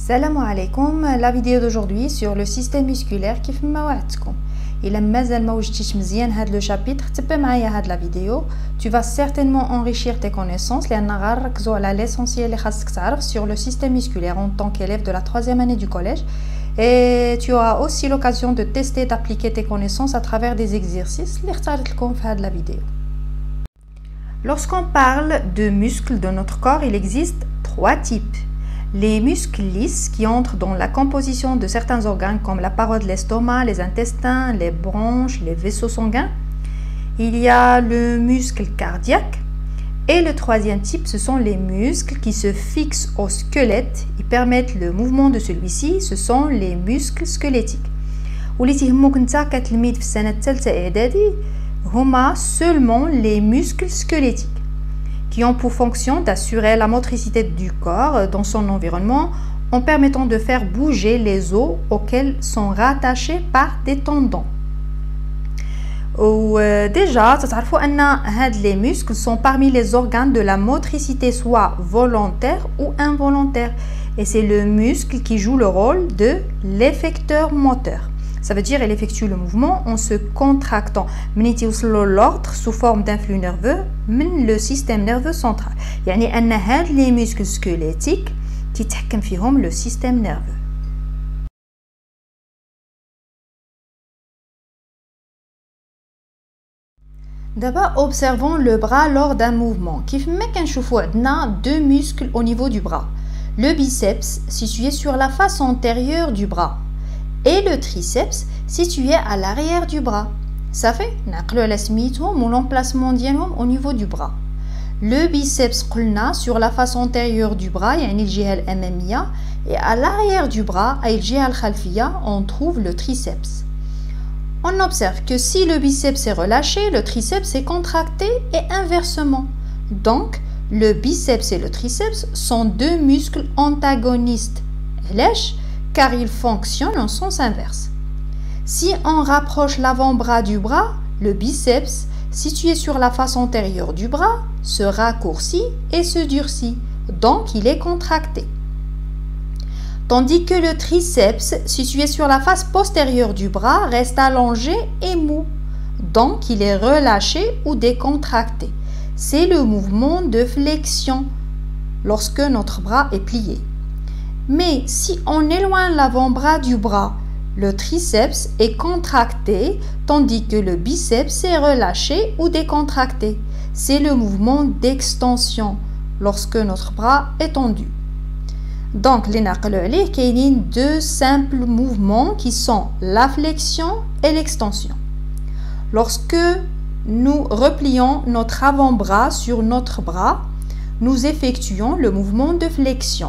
Salam alaikum, la vidéo d'aujourd'hui sur le système musculaire كيف ما وعدتكم. إلا مازال ما وجدتيش مزيان هاد لو شابيتر تبع معايا هاد لا فيديو. Tu vas certainement enrichir tes connaissances لأن غنركزوا على l'essentiel اللي خاصك تعرف sur le système musculaire en tant qu'élève de la 3e année du collège. Et tu auras aussi l'occasion de tester et d'appliquer tes connaissances à travers des exercices اللي اختارت لكم في هاد la vidéo. Lorsqu'on parle de muscles de notre corps, il existe 3 types. Les muscles lisses qui entrent dans la composition de certains organes comme la paroi de l'estomac, les intestins, les bronches, les vaisseaux sanguins. Il y a le muscle cardiaque. Et le 3e type, ce sont les muscles qui se fixent au squelette et permettent le mouvement de celui-ci. Ce sont les muscles squelettiques. وليتي هموك نتا كتلميذ في السنة الثالثة إعدادي هما seulement les muscles squelettiques qui ont pour fonction d'assurer la motricité du corps dans son environnement en permettant de faire bouger les os auxquels sont rattachés par des tendons. Déjà, تعرفوا أن هاد les muscles sont parmi les organes de la motricité soit volontaire ou involontaire et c'est le muscle qui joue le rôle de l'effecteur moteur. Ça veut dire qu'il effectue le mouvement en se contractant. منيتي يوصلوا l'ordre sous forme d'un flux nerveux من le système nerveux central. يعني أن هاد les muscles squelettiques تيتحكم فيهم le système nerveux. D'abord, observons le bras lors d'un mouvement. كيف ما كنشوفوا عندنا deux muscles au niveau du bras. Le biceps situé sur la face antérieure du bras et le triceps situé à l'arrière du bras. Ça fait نعقلوا على سميتهم و l'emplacement ديالهم au niveau du bras. Le biceps قلنا sur la face antérieure du bras يعني الجهة الأمامية et à l'arrière du bras أي الجهة الخلفية on trouve le triceps. On observe que si le biceps est relâché, le triceps est contracté et inversement. Donc, le biceps et le triceps sont deux muscles antagonistes. علاش؟ Car ils fonctionnent en sens inverse. Si on rapproche l'avant-bras du bras, le biceps, situé sur la face antérieure du bras, se raccourcit et se durcit, donc il est contracté. Tandis que le triceps, situé sur la face postérieure du bras, reste allongé et mou, donc il est relâché ou décontracté. C'est le mouvement de flexion lorsque notre bras est plié. Mais si on éloigne l'avant-bras du bras, le triceps est contracté tandis que le biceps est relâché ou décontracté. C'est le mouvement d'extension lorsque notre bras est tendu. Donc, les naqlou كاينين deux simples mouvements qui sont la flexion et l'extension. Lorsque nous replions notre avant-bras sur notre bras, nous effectuons le mouvement de flexion.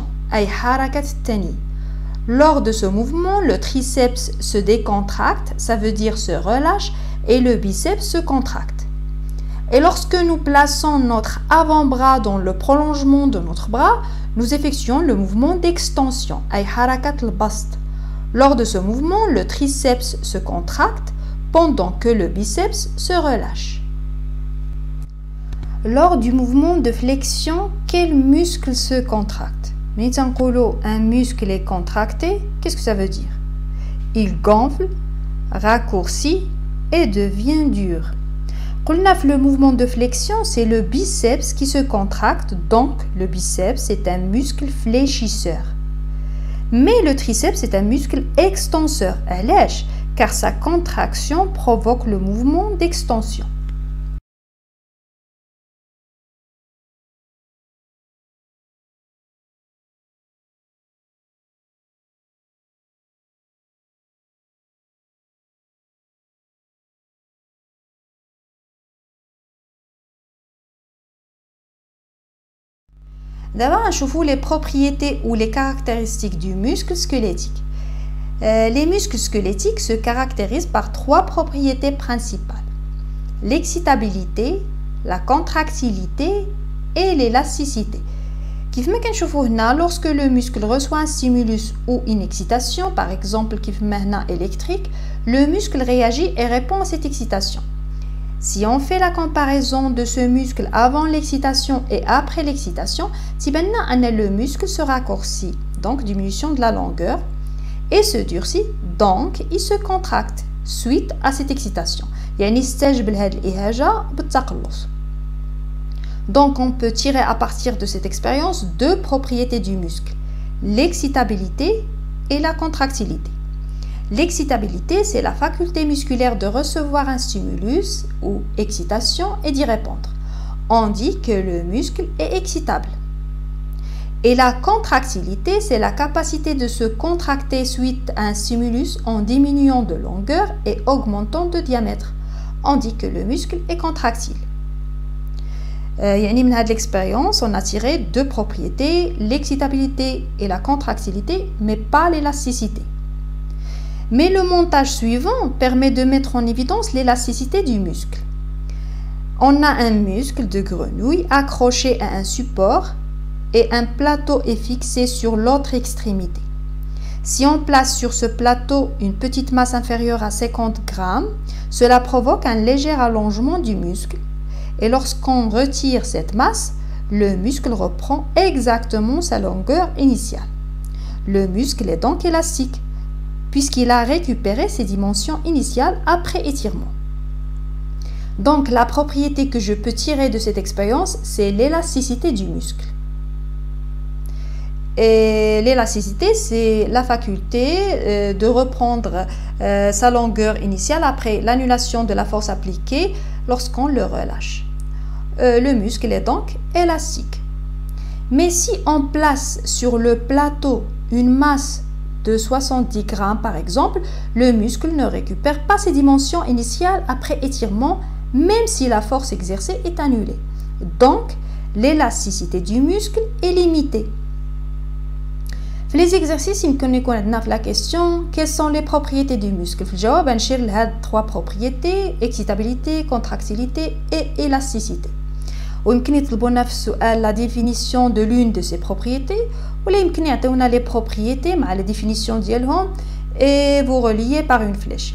Lors de ce mouvement, le triceps se décontracte, ça veut dire se relâche, et le biceps se contracte. Et lorsque nous plaçons notre avant-bras dans le prolongement de notre bras, nous effectuons le mouvement d'extension. Lors de ce mouvement, le triceps se contracte pendant que le biceps se relâche. Lors du mouvement de flexion, quel muscle se contracte? Un muscle est contracté, qu'est-ce que ça veut dire? Il gonfle, raccourcit et devient dur. Le mouvement de flexion, c'est le biceps qui se contracte, donc le biceps est un muscle fléchisseur. Mais le triceps est un muscle extenseur, car sa contraction provoque le mouvement d'extension. D'abord, نشوفوا les propriétés ou les caractéristiques du muscle squelettique. Les muscles squelettiques se caractérisent par 3 propriétés principales. L'excitabilité, la contractilité et l'élasticité. كيف ما كنشوفوا هنا lorsque le muscle reçoit un stimulus ou une excitation, par exemple كيف ما هنا électrique, le muscle réagit et répond à cette excitation. Si on fait la comparaison de ce muscle avant l'excitation et après l'excitation, le muscle se raccourcit. donc diminution de la longueur, et se durcit, donc il se contracte suite à cette excitation. يعني يستجب لهذه الإهاجة بالتقلص. Donc on peut tirer à partir de cette expérience deux propriétés du muscle, l'excitabilité et la contractilité. L'excitabilité, c'est la faculté musculaire de recevoir un stimulus ou excitation et d'y répondre. On dit que le muscle est excitable. Et la contractilité, c'est la capacité de se contracter suite à un stimulus en diminuant de longueur et augmentant de diamètre. On dit que le muscle est contractile. يعني من هذه l'expérience, on a tiré deux propriétés, l'excitabilité et la contractilité, mais pas l'élasticité. Mais le montage suivant permet de mettre en évidence l'élasticité du muscle. On a un muscle de grenouille accroché à un support et un plateau est fixé sur l'autre extrémité. Si on place sur ce plateau une petite masse inférieure à 50 grammes, cela provoque un léger allongement du muscle. Et lorsqu'on retire cette masse, le muscle reprend exactement sa longueur initiale. Le muscle est donc élastique, puisqu'il a récupéré ses dimensions initiales après étirement. Donc la propriété que je peux tirer de cette expérience, c'est l'élasticité du muscle. Et l'élasticité, c'est la faculté de reprendre sa longueur initiale après l'annulation de la force appliquée lorsqu'on le relâche. Le muscle est donc élastique. Mais si on place sur le plateau une masse de 70 grammes par exemple, le muscle ne récupère pas ses dimensions initiales après étirement, même si la force exercée est annulée. Donc, l'élasticité du muscle est limitée. Les exercices, يمكن يكون عندنا في la question quelles sont les propriétés du muscle. في الجواب نشير لهاد trois propriétés, excitabilité, contractilité et élasticité. ويمكن يطلبوا لنا في السؤال la définition de l'une de ces propriétés ولا يمكن يعطيونا les propriétés مع la définition ديالهم et vous reliez par une flèche.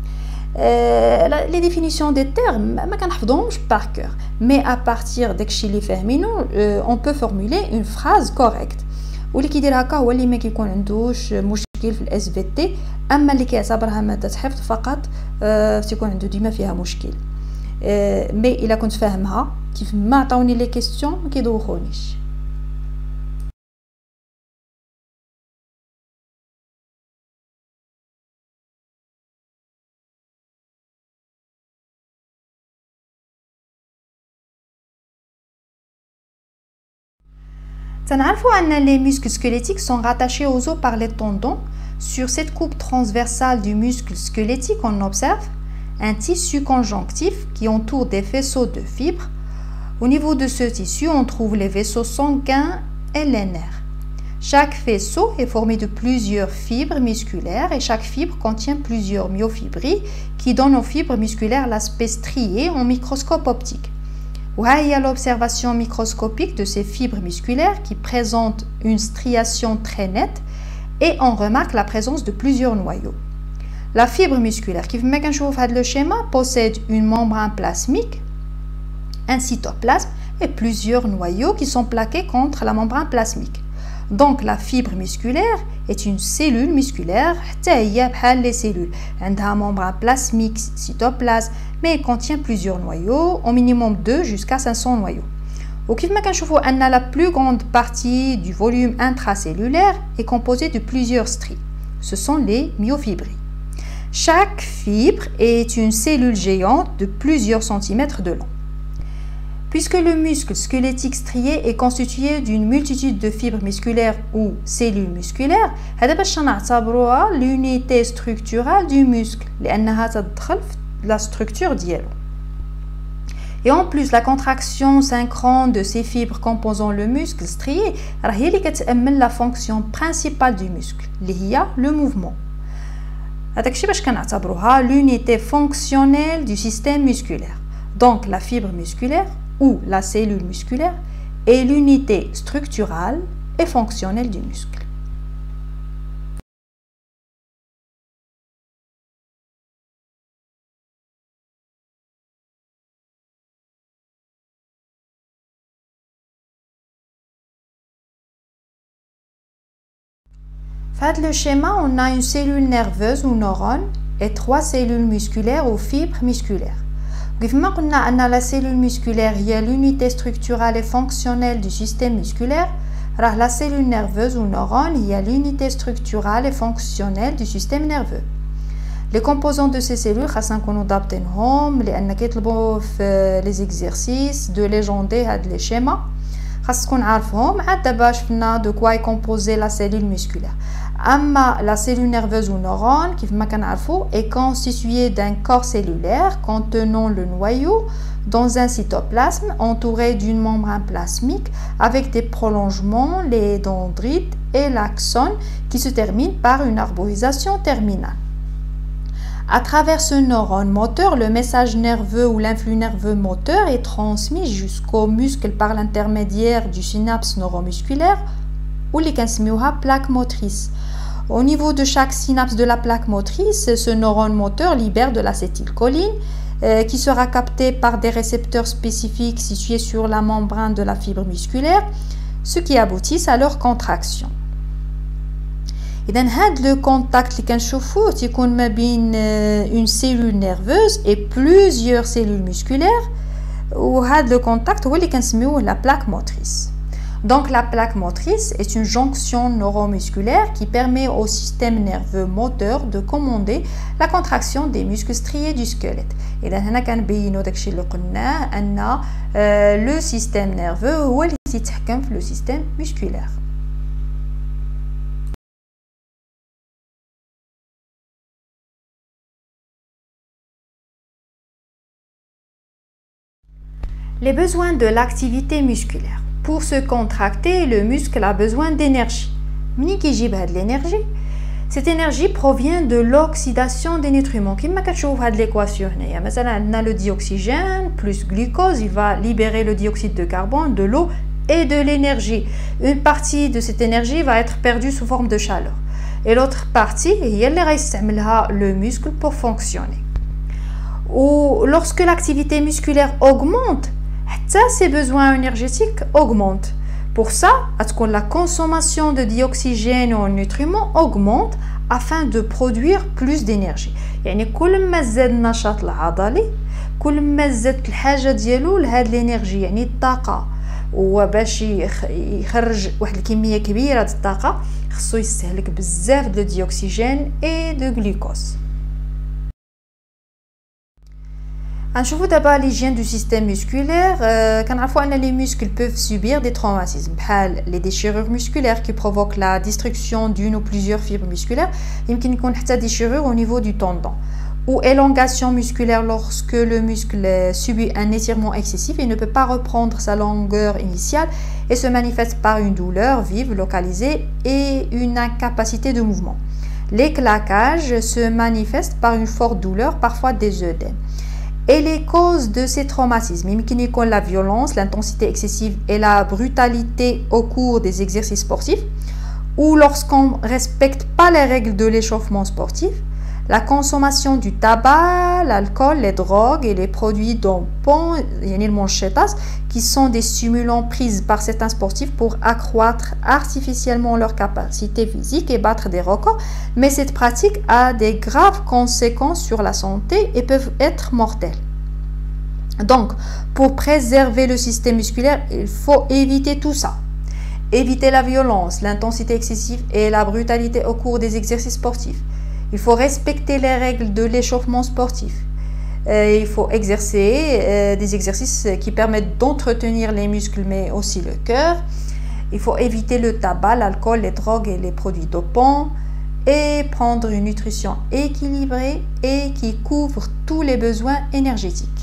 Les définitions des termes ما كنحفظهمش par cœur, mais à partir داكشي اللي فاهمينو on peut formuler une phrase correcte. واللي كيدير هكا هو اللي ما كيكون عندوش مشكل في الاس في تي، اما اللي كيعتبرها ماده حفظ فقط تيكون عنده ديما فيها مشكل. مي الا كنت فاهمها كيف ما عطاوني لي كيسيون ما كيدوخونيش. تنعرفوا أن les muscles squelettiques sont rattachés aux os par les tendons. Sur cette coupe transversale du muscle squelettique, on observe un tissu conjonctif qui entoure des faisceaux de fibres. Au niveau de ce tissu, on trouve les vaisseaux sanguins et les nerfs. Chaque faisceau est formé de plusieurs fibres musculaires et chaque fibre contient plusieurs myofibrilles qui donnent aux fibres musculaires l'aspect strié en microscope optique. Il y a l'observation microscopique de ces fibres musculaires qui présentent une striation très nette et on remarque la présence de plusieurs noyaux. La fibre musculaire qui le schéma possède une membrane plasmique, un cytoplasme et plusieurs noyaux qui sont plaqués contre la membrane plasmique. Donc la fibre musculaire est une cellule musculaire, les cellules. Elle a un membrane plasmique, cytoplasme, mais elle contient plusieurs noyaux, au minimum 2 jusqu'à 500 noyaux. La plus grande partie du volume intracellulaire est composée de plusieurs stries. Ce sont les myofibrilles. Chaque fibre est une cellule géante de plusieurs centimètres de long. Puisque le muscle squelettique strié est constitué d'une multitude de fibres musculaires ou cellules musculaires, c'est l'unité structurale du muscle, la structure d'hielo. Et en plus, la contraction synchrone de ces fibres composant le muscle strié, la fonction principale du muscle, le mouvement. L'unité fonctionnelle du système musculaire. Donc la fibre musculaire ou la cellule musculaire est l'unité structurale et fonctionnelle du muscle. Dans le schéma, on a une cellule nerveuse ou neurone et 3 cellules musculaires ou fibres musculaires. Comme on a la cellule musculaire, il y a l'unité structurale et fonctionnelle du système musculaire. La cellule nerveuse ou neurone, il y a l'unité structurale et fonctionnelle du système nerveux. Les composants de ces cellules, nous adaptons les exercices de légender les schémas. De quoi est composée la cellule musculaire. La cellule nerveuse ou neurone, est constituée d'un corps cellulaire contenant le noyau dans un cytoplasme entouré d'une membrane plasmique avec des prolongements, les dendrites et l'axone qui se terminent par une arborisation terminale. À travers ce neurone moteur, le message nerveux ou l'influx nerveux moteur est transmis jusqu'au muscle par l'intermédiaire du synapse neuromusculaire ou les plaque motrice. Au niveau de chaque synapse de la plaque motrice, ce neurone moteur libère de l'acétylcholine qui sera captée par des récepteurs spécifiques situés sur la membrane de la fibre musculaire, ce qui aboutit à leur contraction. Le contact qui est une cellule nerveuse et plusieurs cellules musculaires, ou le contact est la plaque motrice. Donc la plaque motrice est une jonction neuromusculaire qui permet au système nerveux moteur de commander la contraction des muscles striés du squelette. Et le système nerveux est le système musculaire. Les besoins de l'activité musculaire. Pour se contracter, le muscle a besoin d'énergie. L'énergie, cette énergie provient de l'oxydation des nutriments. Comme vous voyez l'équation, le dioxygène plus glucose, il va libérer le dioxyde de carbone, de l'eau et de l'énergie. Une partie de cette énergie va être perdue sous forme de chaleur. Et l'autre partie, le muscle pour fonctionner. Ou lorsque l'activité musculaire augmente, ses besoins énergétiques augmentent. Pour ça, la consommation de dioxygène en nutriments augmente afin de produire plus d'énergie. يعني كل ما زاد النشاط العضلي كل ما زادت الحاجة ديالو لهاد الانرجي يعني الطاقة وباش يخرج واحد الكمية كبيرة د الطاقة خصو يستهلك بزاف د ديوكسيجين et de glucose. نشوفوا دابا l'hygiène du système musculaire. كنعرفوا ان les muscles peuvent subir des traumatismes بحال les déchirures musculaires qui provoquent la destruction d'une ou plusieurs fibres musculaires. يمكن يكون حتى déchirure au niveau du tendon ou élongation musculaire lorsque le muscle subit un étirement excessif et ne peut pas reprendre sa longueur initiale et se manifeste par une douleur vive localisée et une incapacité de mouvement. Les claquages se manifestent par une forte douleur, parfois des œdèmes. Et les causes de ces traumatismes, la violence, l'intensité excessive et la brutalité au cours des exercices sportifs, ou lorsqu'on ne respecte pas les règles de l'échauffement sportif, la consommation du tabac, l'alcool, les drogues et les produits dopants, qui sont des stimulants pris par certains sportifs pour accroître artificiellement leur capacité physique et battre des records. Mais cette pratique a des graves conséquences sur la santé et peuvent être mortelles. Donc, pour préserver le système musculaire, il faut éviter tout ça. Éviter la violence, l'intensité excessive et la brutalité au cours des exercices sportifs. Il faut respecter les règles de l'échauffement sportif. Il faut exercer des exercices qui permettent d'entretenir les muscles mais aussi le cœur. Il faut éviter le tabac, l'alcool, les drogues et les produits dopants et prendre une nutrition équilibrée et qui couvre tous les besoins énergétiques.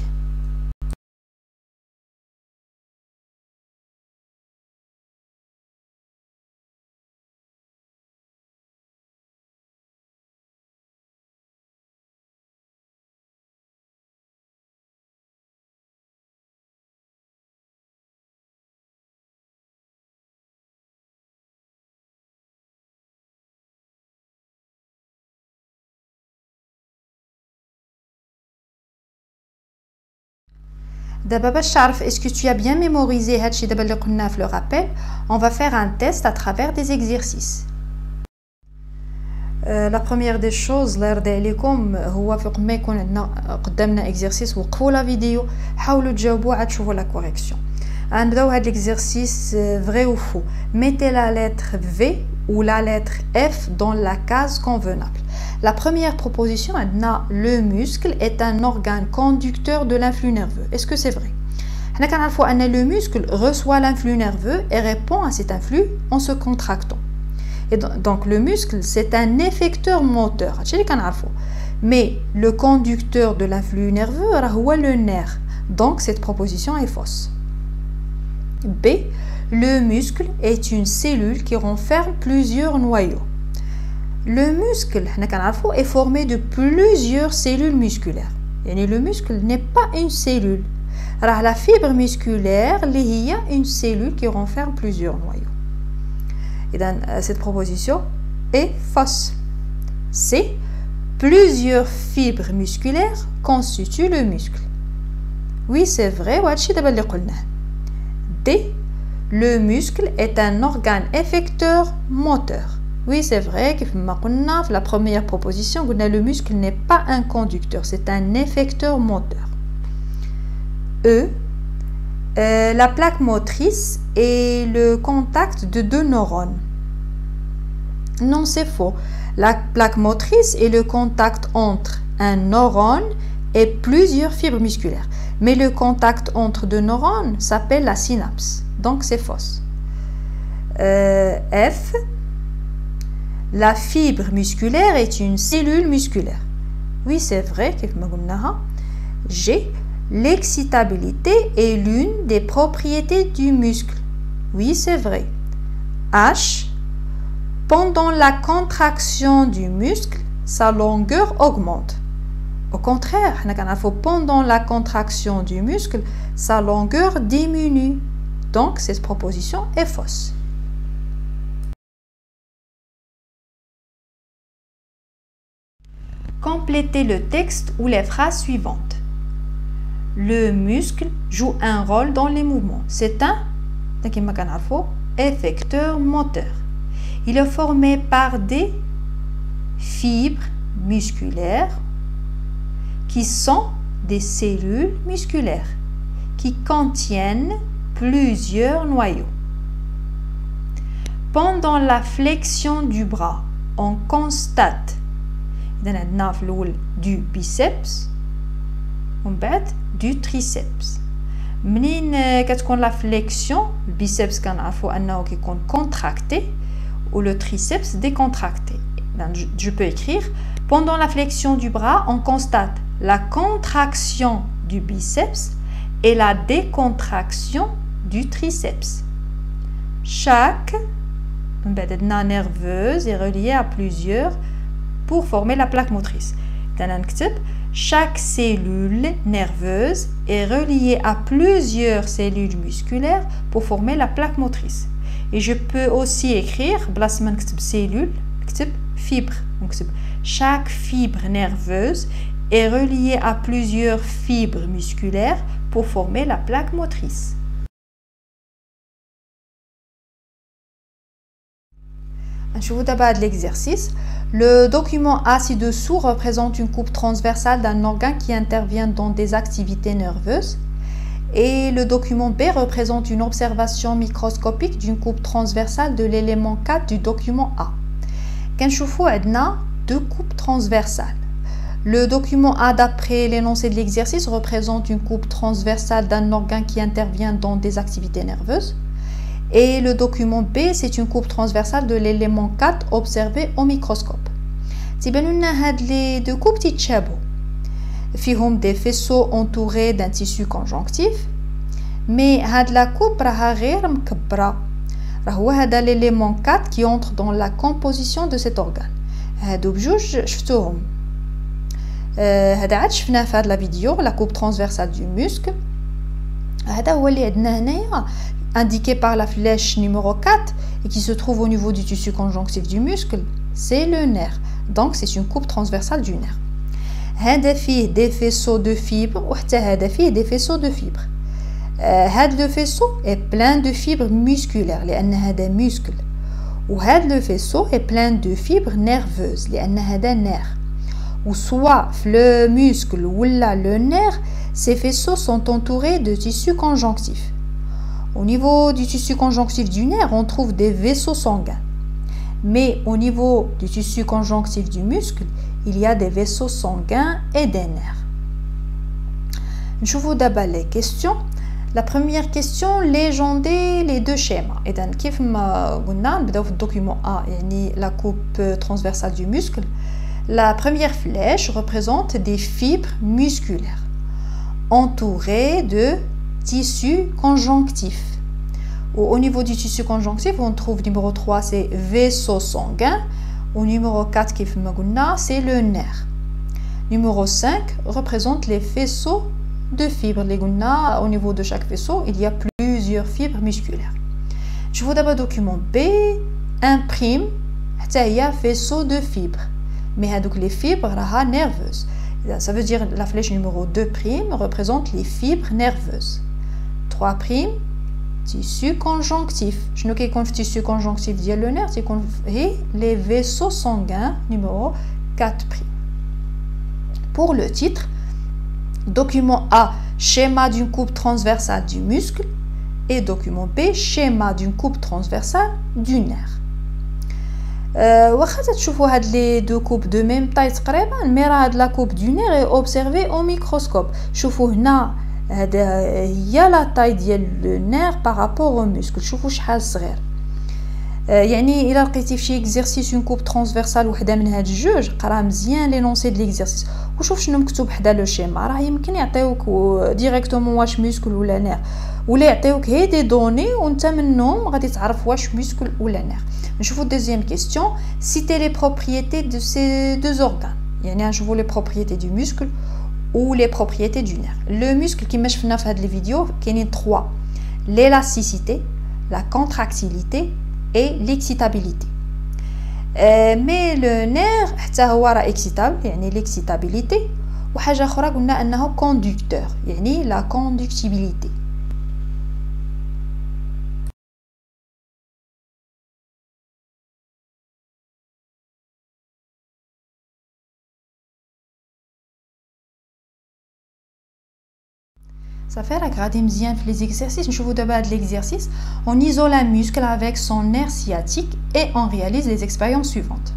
D'abord, est-ce que tu as bien mémorisé le rappel? On va faire un test à travers des exercices. La première des choses الله يرضي عليكم هو فوق ما يكون عندنا قدامنا اكزرسيس وقفوا لا فيديو حاولوا تجاوبوا عاد تشوفوا لا كوريكسيون. غنبداو هاد l'exercice vrai ou faux. Mettez la lettre V ou la lettre F dans la case convenable. La première proposition, le muscle est un organe conducteur de l'influx nerveux. Est-ce que c'est vrai? Le muscle reçoit l'influx nerveux et répond à cet influx en se contractant. Et donc le muscle, c'est un effecteur moteur. Mais le conducteur de l'influx nerveux, c'est le nerf. Donc cette proposition est fausse. B. Le muscle est une cellule qui renferme plusieurs noyaux. Le muscle est formé de plusieurs cellules musculaires. Et le muscle n'est pas une cellule. Alors, la fibre musculaire est une cellule qui renferme plusieurs noyaux. Et donc, cette proposition est fausse. C. Plusieurs fibres musculaires constituent le muscle. Oui, c'est vrai. D. Le muscle est un organe effecteur moteur. Oui, c'est vrai que la première proposition, le muscle n'est pas un conducteur, c'est un effecteur moteur. E. La plaque motrice est le contact de deux neurones. Non, c'est faux. La plaque motrice est le contact entre un neurone et plusieurs fibres musculaires. Mais le contact entre deux neurones s'appelle la synapse. Donc, c'est fausse. F. La fibre musculaire est une cellule musculaire. Oui, c'est vrai. G. L'excitabilité est l'une des propriétés du muscle. Oui, c'est vrai. H. Pendant la contraction du muscle, sa longueur augmente. Au contraire, pendant la contraction du muscle, sa longueur diminue. Donc, cette proposition est fausse. Complétez le texte ou les phrases suivantes. Le muscle joue un rôle dans les mouvements. C'est un effecteur moteur. Il est formé par des fibres musculaires qui sont des cellules musculaires qui contiennent plusieurs noyaux. Pendant la flexion du bras, on constate du biceps du triceps. منين كتكون la flexion, le biceps كنعرفوا انه كيكون contracté ou le triceps décontracté. Je peux écrire pendant la flexion du bras, on constate la contraction du biceps et la décontraction du triceps. Chaque nerveuse est reliée à plusieurs pour former la plaque motrice. Chaque cellule nerveuse est reliée à plusieurs cellules musculaires pour former la plaque motrice. Et je peux aussi écrire cellule, fibre. Chaque fibre nerveuse est reliée à plusieurs fibres musculaires pour former la plaque motrice. Je vous d'abord l'exercice. Le document A ci-dessous représente une coupe transversale d'un organe qui intervient dans des activités nerveuses. Et le document B représente une observation microscopique d'une coupe transversale de l'élément 4 du document A. كنشوفوا عندنا deux coupes transversales. Le document A, d'après l'énoncé de l'exercice, représente une coupe transversale d'un organe qui intervient dans des activités nerveuses. Et le document B, c'est une coupe transversale de l'élément 4 observé au microscope. Les deux coupes تيتشابهوا. فيهم des faisceaux entourés d'un tissu conjonctif. Mais la coupe راها غير مكبرة. هو هذا l'élément 4 qui entre dans la composition de cet organe. هادو بجوج شفتوهم. هذا عاد شفناه في هاد لا فيديو la coupe transversale du muscle. هذا هو اللي عندنا هنايا indiqué par la flèche numéro 4 et qui se trouve au niveau du tissu conjonctif du muscle, c'est le nerf. Donc c'est une coupe transversale du nerf. هذا فيه des faisceaux de fibres وحتى هذا فيه des faisceaux de fibres. هذا le faisceau est plein de fibres musculaires لأن هذا muscle. وهذا le faisceau est plein de fibres nerveuses لأن هذا nerf. Ou soit le muscle ou le nerf, ces faisceaux sont entourés de tissus conjonctifs. Au niveau du tissu conjonctif du nerf, on trouve des vaisseaux sanguins. Mais au niveau du tissu conjonctif du muscle, il y a des vaisseaux sanguins et des nerfs. Je vous d'abord les questions. La première question, légender les deux schémas. Et donc, comme on dit dans le document A, la coupe transversale du muscle, la première flèche représente des fibres musculaires entourées de tissus conjonctifs. Au niveau du tissu conjonctif, on trouve numéro 3, c'est vaisseau sanguin. Au numéro 4, c'est le nerf. Numéro 5 représente les faisceaux de fibres. Au niveau de chaque vaisseau, il y a plusieurs fibres musculaires. Je vous d'abord document B, imprime, il y a faisceau de fibres. Mais les fibres sont nerveuses. Ça veut dire la flèche numéro 2' représente les fibres nerveuses. 3', tissu conjonctif. Je ne sais pas tissu conjonctif dit le nerf, c'est les vaisseaux sanguins numéro 4'. Pour le titre, document A, schéma d'une coupe transversale du muscle, et document B, schéma d'une coupe transversale du nerf. واخا تشوفوا هاد لي دو كوب دو ميم طاي تقريبا مي راه هاد لا كوب دو نير اوبسيرفي او ميكروسكوب. شوفوا هنا هذا هي لا طاي ديال لو نير بارابور او موسكل. شوفوا شحال صغير. يعني الا لقيتي فشي اكزرسيس اون كوب ترانسفيرسال وحده من هاد الجوج قرا مزيان لي نونسي د ليكزرسيس وشوف شنو مكتوب حدا لو شيما. راه يمكن يعطيوك ديريكتومون واش موسكل ولا نير ولا يعطيوك هي دي دوني وانت منهم غادي تعرف واش موسكل ولا نير. نشوفوا deuxième question, citez les propriétés de ces deux organes. يعني نشوفوا les propriétés du muscle ou les propriétés du nerf. Le muscle كما شفنا في هاد les vidéos كاينين 3: l'élasticité, la contractilité et l'excitabilité. Mais le nerf حتى هو راه excitable يعني l'excitabilité وحاجه اخرى قلنا انه conducteur يعني la conductibilité. Ça fait regarder bien les exercices. Je vous demande l'exercice. On isole un muscle avec son nerf sciatique et on réalise les expériences suivantes.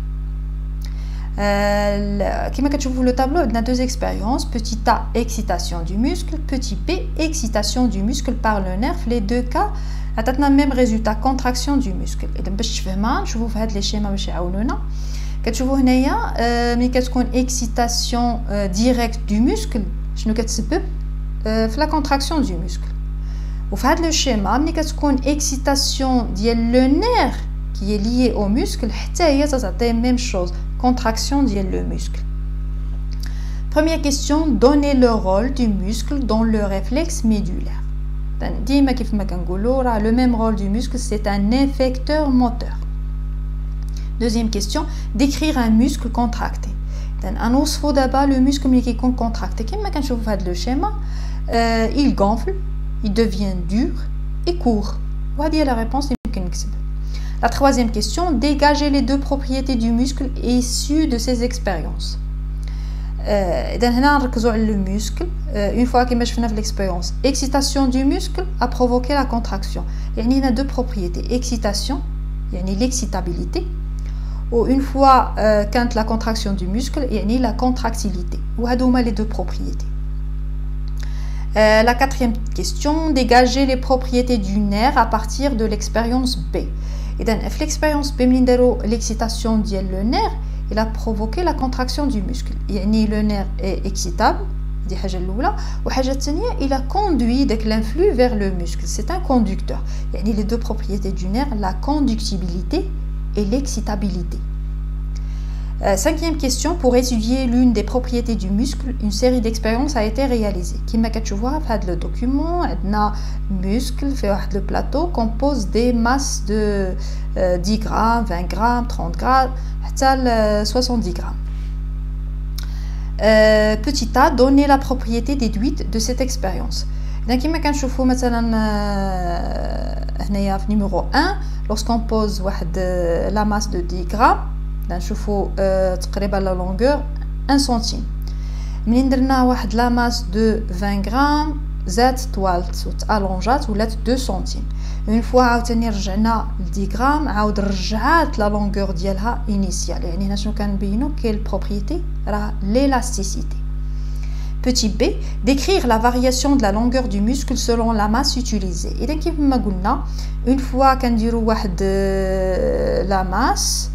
Comme vous voyez le tableau, on a deux expériences. Petit A, excitation du muscle. Petit B, excitation du muscle par le nerf. Les deux cas, on a le même résultat, contraction du muscle. Et donc, je vous fais les schémas. Quand vous voyez excitation directe du muscle, je ne sais pas. La contraction du muscle. Au fait le schéma, ملي كتكون excitation ديال le nerf qui est lié au muscle, حتى هي تعطي même chose, contraction ديال le muscle. Première question, donnez le rôle du muscle dans le réflexe médulaire. ديما كيف ما كنقولوا راه le même rôle du muscle, c'est un effecteur moteur. Deuxième question, décrire un muscle contracté. نوصفوا دابا le muscle ملي كيكون contracté كما كنشوفوا في هذا le schéma. Il gonfle, il devient dur et court. Voilà la réponse. La troisième question, dégagez les deux propriétés du muscle issues de ces expériences. Le muscle, une fois que je fais l'expérience, excitation du muscle a provoqué la contraction. Il y a deux propriétés, excitation, l'excitabilité, ou une fois quand la contraction du muscle, il y a la contractilité. Ou les deux propriétés. La quatrième question, dégager les propriétés du nerf à partir de l'expérience B. Et dans l'expérience B, l'excitation de le nerf, il a provoqué la contraction du muscle. Le nerf est excitable, il a conduit l'influx vers le muscle. C'est un conducteur. Les deux propriétés du nerf, la conductibilité et l'excitabilité. Cinquième question, pour étudier l'une des propriétés du muscle, une série d'expériences a été réalisée. Comme vous voyez, le document, un muscle fait le plateau compose des masses de 10 grammes, 20 grammes, 30 grammes, 70 grammes. Petit A, donner la propriété déduite de cette expérience. Comme vous voyez, numéro 1, lorsqu'on pose la masse de 10 grammes نشوفوا تقريبا la longueur 1 centime. منين درنا la masse de 20 grammes زادت طوالت وتالونجات ولات 2 centime. Une fois عاوتاني رجعنا ل 10 grammes عاود رجعات la longueur ديالها initiale. يعني هنا شنو كنبينوا كاين propriété راه l'élasticité. Petit b, décrire la variation de la longueur du muscle selon la masse utilisée. Et donc, une fois qu'on dit la masse,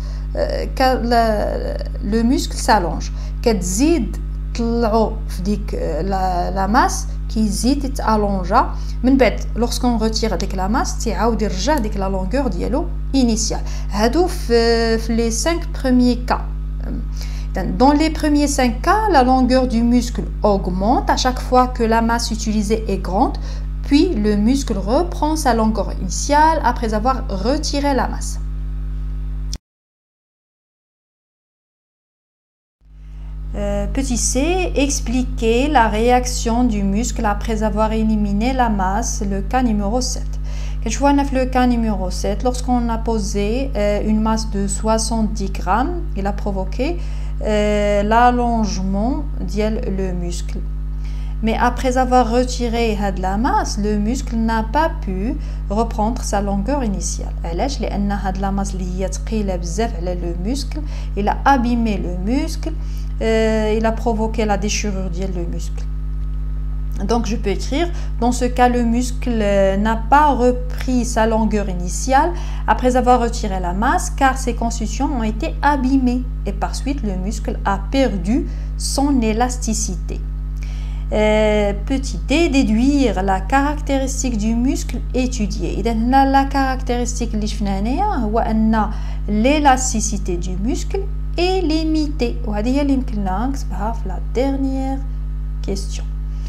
le muscle s'allonge. Quand zid la masse qui zid allonge, lorsqu'on retire la masse, c'est la longueur initiale. Les 5 premiers cas. Dans les premiers 5 cas, la longueur du muscle augmente à chaque fois que la masse utilisée est grande, puis le muscle reprend sa longueur initiale après avoir retiré la masse. Petit c, expliquer la réaction du muscle après avoir éliminé la masse, le cas numéro 7. Le cas numéro 7, lorsqu'on a posé une masse de 70 grammes, il a provoqué l'allongement le muscle. Mais après avoir retiré la masse, le muscle n'a pas pu reprendre sa longueur initiale. علاش لأن هاد la masse اللي هي ثقيلة بزاف على le muscle, il a abîmé le muscle, il a provoqué la déchirure du muscle. Donc je peux écrire, dans ce cas le muscle n'a pas repris sa longueur initiale après avoir retiré la masse car ses constitutions ont été abîmées et par suite le muscle a perdu son élasticité. Petit d, déduire la caractéristique du muscle étudié. La caractéristique l'élasticité du muscle est limitée. La dernière question.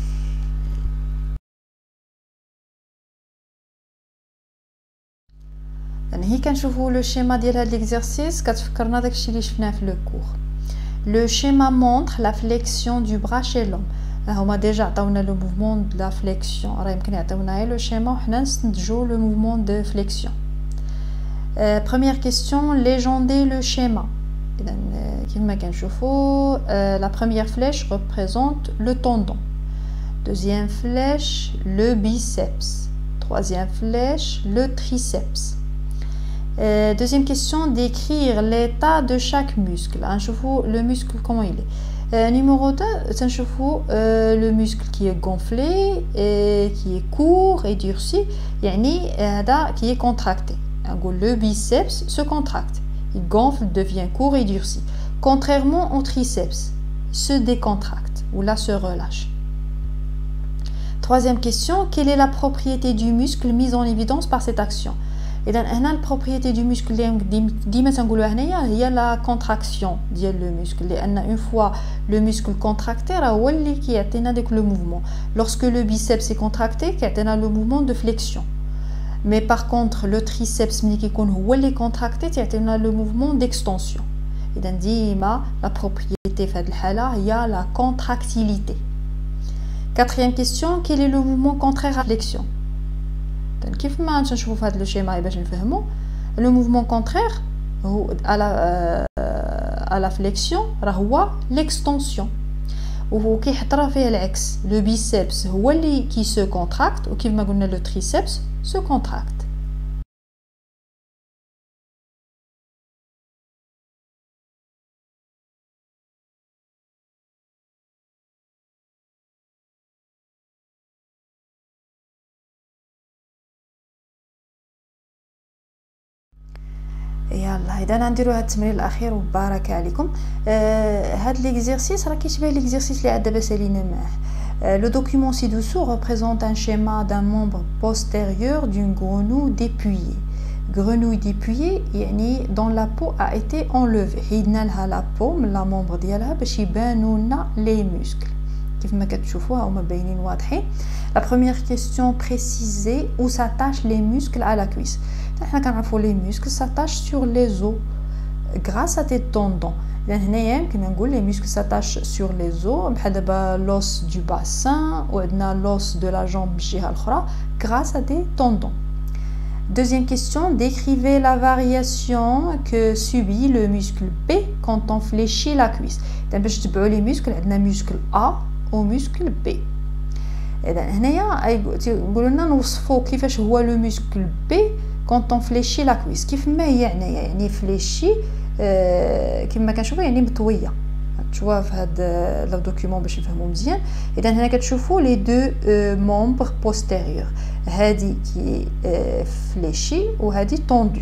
هي كنشوفوا لو شيما ديال هذا ليكزرسيس كتفكرنا داكشي اللي شفناه في لو كور. لو شيما مونطر لا فليكسيون دو برا شي لوم. هما ديجا عطاونا لو موفمون دو لا فليكسيون، راه يمكن يعطيونا غير لو شيما وحنا نستنتجوا لو موفمون دو فليكسيون. بروميير كيسيون ليجوندي لو شيما. اذا كيما كنشوفوا لا بروميير فليش ريبريزونت لو توندون. دوزيام فليش لو بيسبس. troisième flèche le triceps. Deuxième question, décrire l'état de chaque muscle. Le muscle, comment il est. Numéro 2, le muscle qui est gonflé, et qui est court et durci, qui est contracté. Le biceps se contracte. Il gonfle, devient court et durci. Contrairement au triceps, se décontracte ou là se relâche. Troisième question, quelle est la propriété du muscle mise en évidence par cette action? إذا هنا البروبريتي دو موسكل اللي ديما تنقولوها هنايا هي لا كونتراكسيون ديال لو موسكل، لان اون فوا لو موسكل كونتراكتي راه هو اللي كيعطينا داك لو موفمون. لورسك لو بيسبس كونتراكتي كيعطينا لو موفمون دو فليكسيون، مي باغ كونطخ لو تريسبس ملي كيكون هو اللي كونتراكتي تيعطينا لو موفمون ديكستونسيون. اذا ديما لا بروبريتي في هذه الحاله هي لا كونتراكتيليتي. Quatrième question, quel est le mouvement contraire à la flexion? كيف ما نشوفوا في هذا الشيما باش نفهموا لو موفمون كونترير à la flexion راه هو l'extension، وكيحط فيه العكس. لو بيسبس هو اللي كي سو كونتراكت وكيف ما قلنا لو تريسبس سو كونتراكت. يلا اذا نديروا هذا التمرين الاخير وبارك عليكم. هذا ليكزيرسيس راه كيشبه ليكزيرسيس اللي عاد دابا سالينا معاه. Le document ci-dessous représente un schéma d'un membre postérieur d'une grenouille dépouillée. Grenouille dépouillée يعني dont la peau a été enlevée. حيدنا لها لا peau من لا membre ديالها باش يبانوا لنا لي muscles. كيف ما كتشوفوها هما باينين واضحين. La première question, préciser où s'attachent les muscles à la cuisse. حنا كنعرفوا les muscles s'attachent sur les os grâce à des tendons. لان هنايا يمكن نقول les muscles s'attachent sur les os بحال دابا l'os du bassin وعندنا l'os de la jambe بالجهه الاخرى grâce à des tendons. Deuxième question, décrivez la variation que subit le muscle B quand on fléchit la cuisse. Donc, باش تبعوا les muscles, on a muscle A au muscle B. إذا هنايا يقولوا لنا نوصفوا كيفاش هو لو muscle B quand on fléchit la cuisse. كيف ما هي يعني فليشي كما كنشوفوا يعني مطويه. تشوفوا في هذا لو دوكيومون باش نفهموا مزيان. اذا هنا كتشوفوا لي دو ممبر بوستيريور هذه كي فليشي وهذه طوندو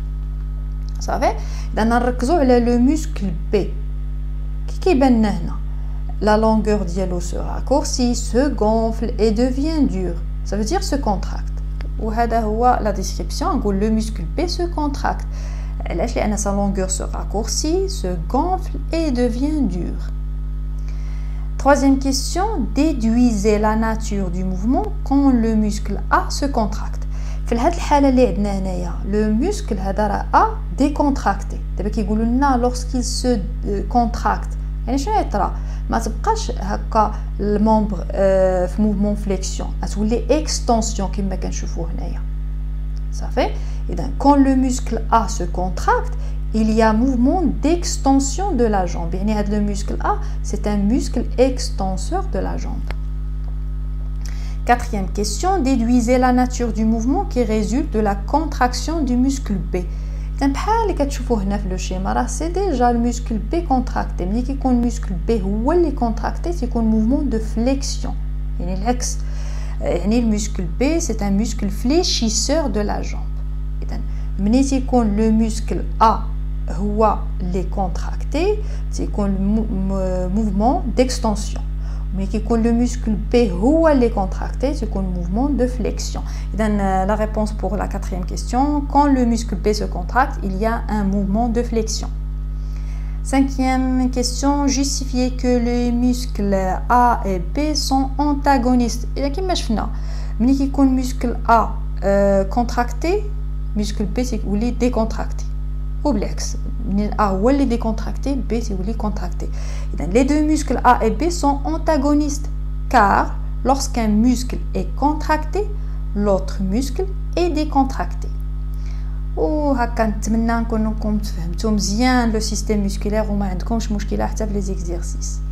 صافي. اذا نركزوا على لو موسكل بي كي كيبان لنا هنا la longueur ديالو se raccourcit, se gonfle et devient dur. Ça veut dire se contracte. وهذا هو la description. نقول le muscle B se contracte. علاش؟ لأن sa longueur se raccourcit, se gonfle et devient dur. Troisième question, déduisez la nature du mouvement quand le muscle A se contracte. في هذه الحالة اللي عندنا هنايا le muscle هذا راه A décontracté. دابا كيقولوا لنا lorsqu'il se contracte يعني شنو يطرا؟ ما تبقاش هكا المومبر في موفمون فليكسيون، غتولي اكستنسيون كما كنشوفوا هنايا صافي. اذا quand le muscle A se contracte il y a mouvement d'extension de la jambe. يعني هذا le muscle A c'est un muscle extenseur de la jambe. Quatrième question, déduisez la nature du mouvement qui résulte de la contraction du muscle B. بحال اللي كتشوفوا هنا في لو شيما راه سي ديجا الموسكل بي كونتراكتي. ملي كيكون الموسكل بي هو اللي كونتراكتي تيكون موفمون دو فليكسيون يعني العكس. يعني الموسكل بي سي ان موسكل فليشيسور دو لا جامب. اذا ملي تيكون لو موسكل ا هو اللي كونتراكتي تيكون موفمون ديكستنسيون. ملي كيكون لو موسكل بي هو اللي كونتراكتي تيكون موفمون دو فليكسيون. اذا la réponse pour la quatrième question, quand le muscle B se contracte il y a un mouvement de flexion. Cinquième question, justifiez que les muscles A et B sont antagonistes. اذا كما شفنا ملي كيكون muscle A contracté muscle B تيولي décontracté وبالعكس من A هو اللي décontracté B تيولي contracté. إذن les deux muscles A et B sont antagonistes car lorsqu'un muscle est contracté l'autre muscle est décontracté. وهكا نتمنى نكونوا فهمتوا مزيان لو سيستيم musculaire وما عندكمش مشكله حتى في لي زيكزيرسيس.